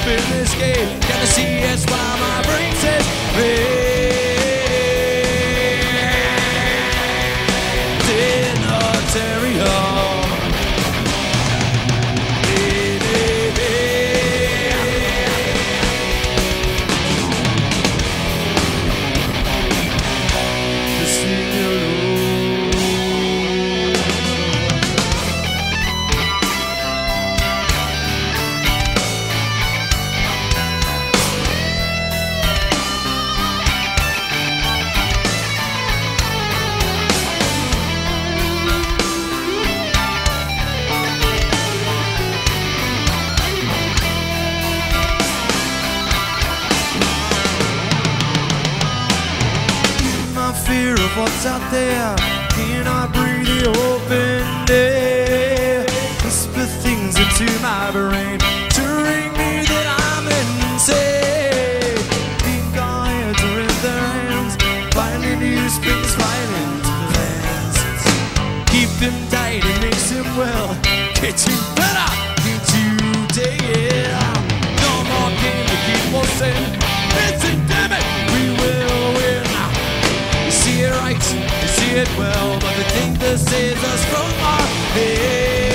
open this gate. Gotta see it's why my brain says Dinotarium. Fear of what's out there, cannot breathe the open air. Whisper things into my brain, telling me that I'm insane. Being guides are in their hands, violent use brings violent plans. Keep him tight, it makes him well. Get you better, get you take it out. No more game to keep us in. It's endemic, we will win. See it right, you see it well, but the thing that saves us from our head.